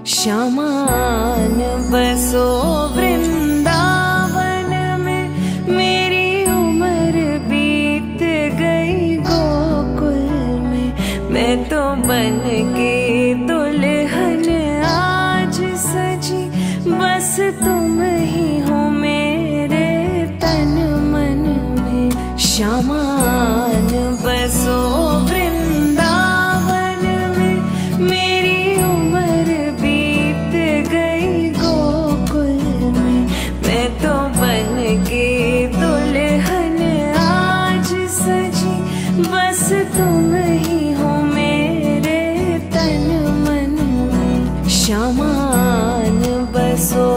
श्यामान बसो वृंदावन में, मेरी उम्र बीत गई गोकुल में। मैं तो बन के दुल्हन आज सजी, बस तुम ही हो मेरे तन मन में। श्यामान बसो वृंदावन में, मेरी उम्र बीत गई गोकुल में। मैं तो बन के दुल्हन आज सजी, बस तुम ही हो मेरे तन मन में। श्यामान बसो